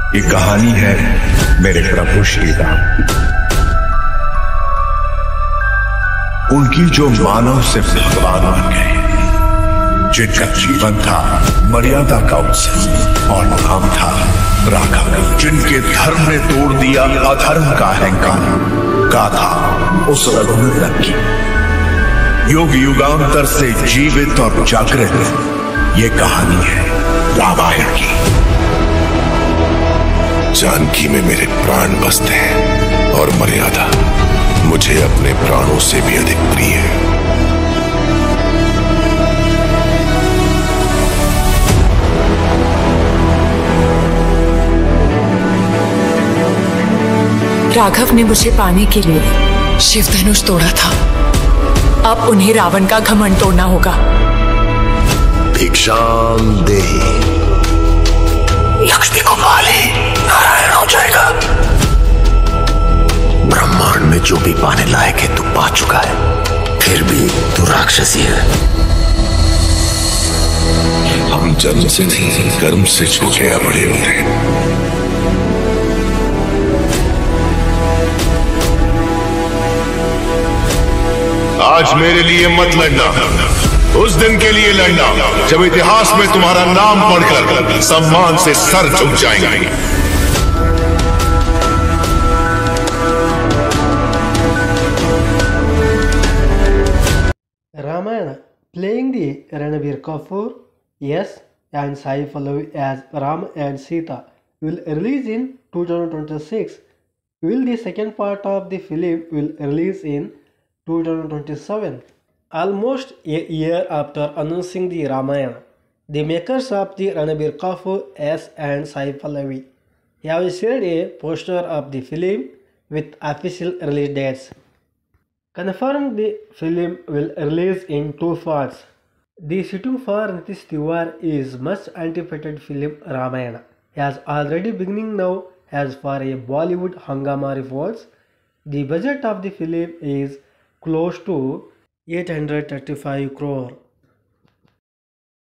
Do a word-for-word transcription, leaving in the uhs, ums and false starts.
ये कहानी है मेरे प्रभु श्री राम, उनकी जो मानव से भगवान बन गए, जिनका जीवन था मर्यादा का उत्सव और नाम था राघव, जिनके धर्म ने तोड़ दिया अधर्म का अहंकार। गाथा उस रघुवीर की युग युगांतर से जीवित और जागृत ये कहानी है रामायण की। जानकी में मेरे प्राण बसते हैं और मर्यादा मुझे अपने प्राणों से भी अधिक प्रिय है। राघव ने मुझे पाने के लिए शिव धनुष तोड़ा था, अब उन्हें रावण का घमंड तोड़ना होगा। भिक्षाम देहि, लक्ष्मी को पाले नारायण हो जाएगा। ब्रह्मांड में जो भी पाने लायक है तू पा चुका है, फिर भी तू राक्षसी है। हम जन्म से नहीं कर्म से छूटे बड़े होते हैं। आज मेरे लिए मत लड़ना, उस दिन के लिए लड़ना जब इतिहास में तुम्हारा नाम पढ़कर सम्मान से सर झुक जाएंगे। Ramayana, playing the Ranbir Kapoor, Yash and Sai Pallavi as Ram and Sita, will release in two thousand twenty-six. Will the second part of the film will release in two thousand twenty-seven. Almost a year after announcing the Ramayana, the makers of the Ranbir Kapoor, Yash and Sai Pallavi have shared a poster of the film with official release dates. Confirmed the film will release in two parts. The sitting for Nitesh Tiwari is much anticipated film Ramayana has already beginning now. As for a Bollywood Hangama reports, the budget of the film is close to eight hundred thirty-five crore.